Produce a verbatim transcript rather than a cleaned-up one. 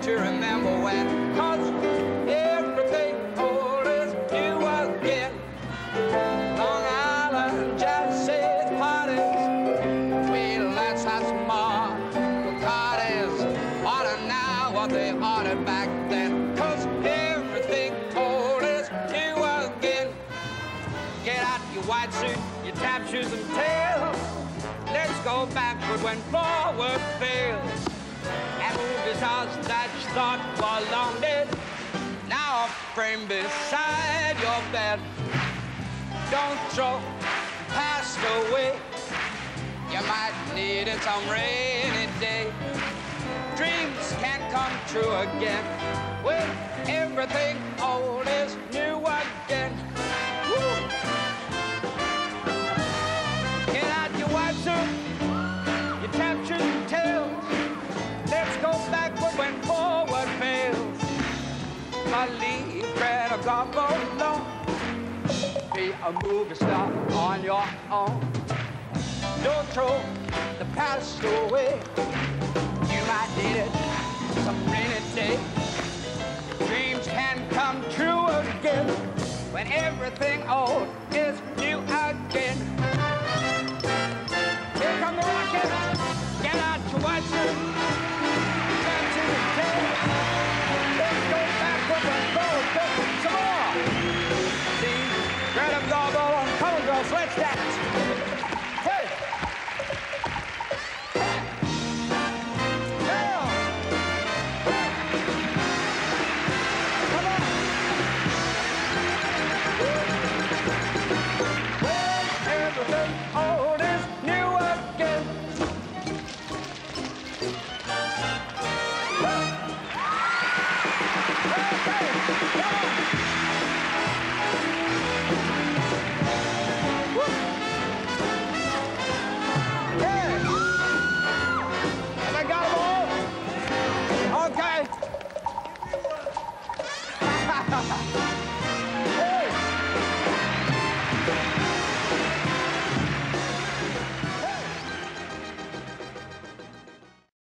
you remember when? 'Cause everything old is new again. Long Island jazz says parties, well, let's have some more Bacardi's. Order now what they ordered back then. 'Cause everything old is new again. Get out your white suit, your tap shoes and tails. Let's go backward when forward fails. And movie stars that you thought were long dead, now a frame beside your bed. Don't throw the past away. You might need it some rainy day. Dreams can come true again when everything old is new again. Woo! Get out your white suit, your tap shoes and tails. Let's go backward when forward fails. But leave Greta Garbo alone. Be a movie star on your own. Don't throw the past away. You might need it some rainy day. Dreams can come true again when everything old is new again. Here come the Rockets. Get out your white suit. Get to the tail. Let's go backward and forward. Some more. See, Greta Garbo on Color Girls. Let's dance. Hey. Everything old is new again. Okay, come on. Woo. Yeah. Have I got them all? Okay.